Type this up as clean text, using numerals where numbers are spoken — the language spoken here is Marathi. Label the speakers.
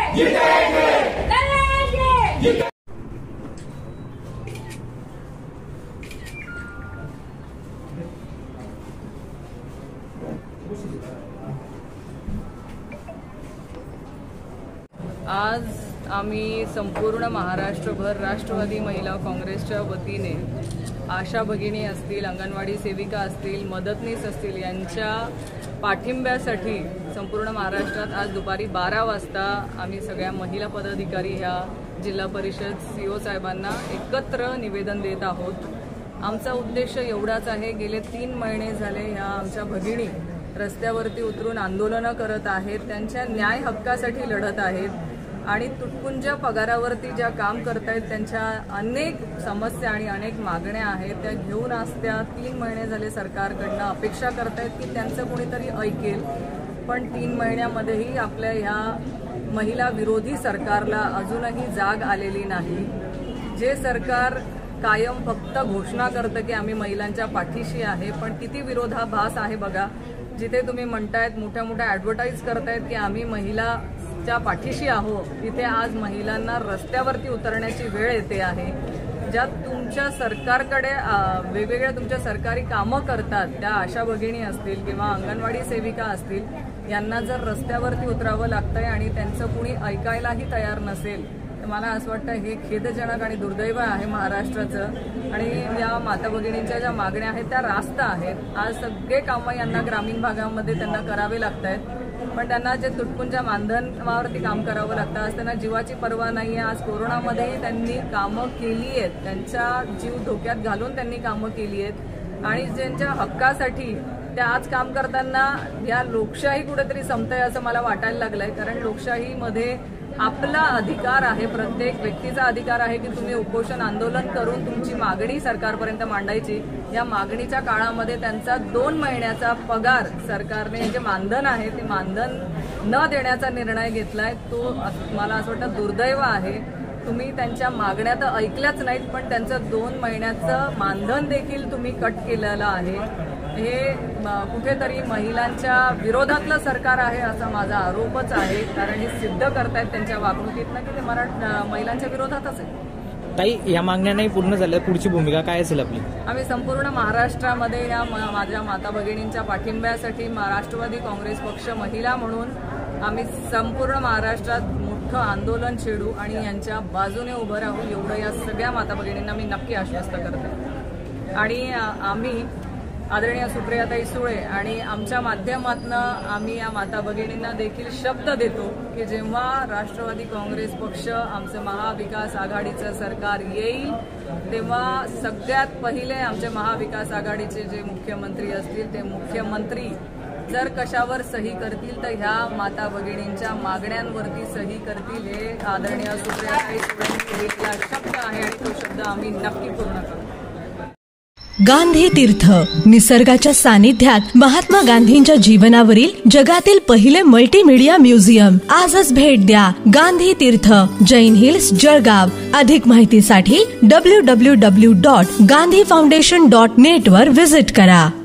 Speaker 1: आज आम्ही संपूर्ण महाराष्ट्रभर राष्ट्रवादी महिला काँग्रेसच्या वतीने आशा भगिनी असतील, अंगणवाडी सेविका असतील, मदतनीस असतील यांच्या पाठिंब्यासाठी संपूर्ण महाराष्ट्रात आज दुपारी 12 वाजता आम्ही सगळ्या महिला पदाधिकारी ह्या जिल्हा परिषद सीओ साहेबांना एकत्र निवेदन देत आहोत। आमचा उद्देश एवढाच आहे, गेले 3 महिने झाले ह्या आमच्या भगिनी रस्त्यावरती उतरून आंदोलनं करत आहेत, त्यांच्या न्याय हक्कासाठी लढत आहेत आणि तुटपुंज पगारावरती ज्या काम करतायत त्यांच्या अनेक समस्या आणि अनेक मागण्या आहेत त्या घेऊन आज त्या 3 महिने झाले सरकारकडनं अपेक्षा करतायत की त्यांचं कोणीतरी ऐकेल, पण 3 महिन्यामध्येही आपल्या ह्या महिला विरोधी सरकारला अजूनही जाग आलेली नाही। जे सरकार कायम फक्त घोषणा करतं की आम्ही महिलांच्या पाठीशी आहे, पण किती विरोधाभास आहे बघा। जिथे तुम्ही म्हणतायत, मोठ्या मोठ्या ॲडव्हर्टाईज करतायत की आम्ही महिलाच्या पाठीशी आहोत, तिथे आज महिलांना रस्त्यावरती उतरण्याची वेळ येते आहे। ज्या तुमच्या सरकारकडे वेगवेगळ्या तुमच्या सरकारी कामं करतात त्या आशा भगिनी असतील किंवा अंगणवाडी सेविका असतील, यांना जर रस्त्यावरती उतरावं लागतंय आणि त्यांचं कुणी ऐकायलाही तयार नसेल तर मला असं वाटतं हे खेदजनक आणि दुर्दैव आहे महाराष्ट्राचं। आणि या माता भगिनींच्या ज्या मागण्या आहेत त्या रास्त आहेत। आज सगळे कामं यांना ग्रामीण भागामध्ये त्यांना करावे लागत आहेत, पण त्यांना जे तुटपुंजा मानधनावरती काम करावं लागतं, आज त्यांना जीवाची पर्वा नाही आहे। आज कोरोनामध्येही त्यांनी कामं केली आहेत, त्यांचा जीव धोक्यात घालून त्यांनी कामं केली आहेत आणि ज्यांच्या हक्कासाठी त्या आज काम करताना या लोकशाही कुठेतरी संपतंय असं मला वाटायला लागलंय। कारण लोकशाहीमध्ये आपला अधिकार आहे, प्रत्येक व्यक्तीचा अधिकार आहे की तुम्ही उपोषण आंदोलन करून तुमची मागणी सरकारपर्यंत मांडायची। या मागणीच्या काळामध्ये त्यांचा 2 महिन्याचा पगार सरकारने जे मानधन आहे ते मानधन न देण्याचा निर्णय घेतलाय, तो मला असं वाटतं दुर्दैव आहे। तुम्ही त्यांच्या मागण्या तर ऐकल्याच नाहीत, पण त्यांचं 2 महिन्याचं मानधन देखील तुम्ही कट केलेलं आहे। हे कुठेतरी महिलांच्या विरोधातलं सरकार आहे असा माझा आरोपच आहे, कारण हे सिद्ध करतायत त्यांच्या वागणुकीतनं की ते महिलांच्या विरोधातच आहे।
Speaker 2: ताई, या मागण्या नाही पूर्ण झाल्या, पुढची भूमिका काय असेल आपली?
Speaker 1: आम्ही संपूर्ण महाराष्ट्रामध्ये या माझ्या माता भगिनींच्या पाठिंब्यासाठी राष्ट्रवादी काँग्रेस पक्ष महिला म्हणून आम्ही संपूर्ण महाराष्ट्रात मोठं आंदोलन छेडू आणि यांच्या बाजूने उभं राहू, एवढं या सगळ्या माता भगिनींना मी नक्की आश्वस्त करते। आणि आम्ही आदरणीय सुप्रियाताई सुळे आणि आमच्या माध्यमातून आम्ही या माता भगिनींना देखील शब्द देतो की जेव्हा राष्ट्रवादी काँग्रेस पक्ष आमचं महाविकास आघाडीचं सरकार येईल तेव्हा सगळ्यात पहिले आमचे महाविकास आघाडीचे जे मुख्यमंत्री असतील ते मुख्यमंत्री जर कशावर सही करतील तर ह्या माता भगिनींच्या मागण्यांवरती सही करतील। हे आदरणीय सुप्रियाताई सुळेंनी दिलेला शब्द आहे आणि तो शब्द आम्ही नक्की पूर्ण करू।
Speaker 3: गांधी तीर्थ, निसर्गाच्या सानिध्यात महात्मा गांधींच्या जीवनावरील जगातील पहिले मल्टीमीडिया म्युझियम। आजच भेट द्या गांधी तीर्थ, जैन हिल्स, जळगाव। अधिक माहितीसाठी www.gandhifoundation.net वर व्हिजिट करा।